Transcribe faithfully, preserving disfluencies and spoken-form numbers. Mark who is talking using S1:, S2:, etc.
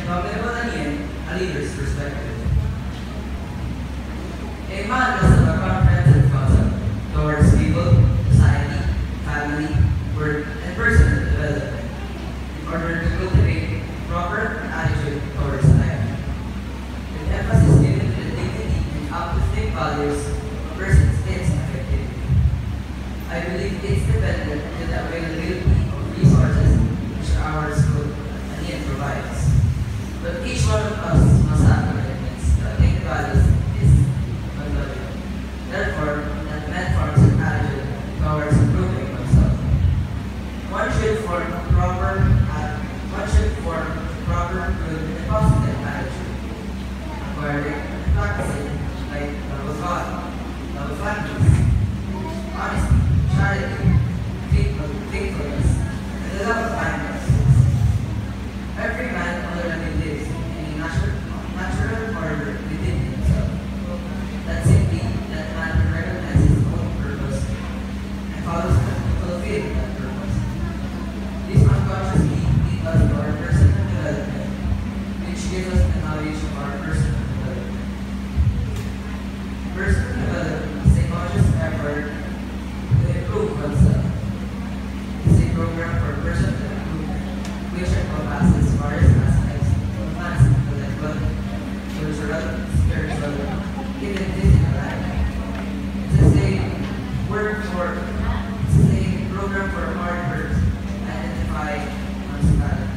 S1: from Lebanonian, a leader's perspective. A man must have a comprehensive concept towards people, society, family, work, and personal development in order to cultivate proper attitude towards life. With emphasis given to the dignity and uplifting values of a person's effectivity. I believe it's dependent on the availability of resources which our school and yet provides. But each one of us must have commitments that make values is non-valuable. Therefore, that man forms an attitude towards improving oneself. One should form a proper uh, one should form a proper, good, and positive attitude, acquiring and practicing like love of God, love of families, honesty, charity, faithful, faithfulness, and the love of kindness. Every man already lives in a natural, natural order within himself. That simply that man recognizes his own purpose and follows to fulfill that purpose. This unconsciously leads us to our personal development, which gives us the knowledge of our personal development. Personal development is a conscious effort to improve oneself. It is a program for personal improvement, which encompasses various aspects of man's intellectual, cultural, spiritual, even physical life. It is a work for, it is a program for hard work to identify one's talent.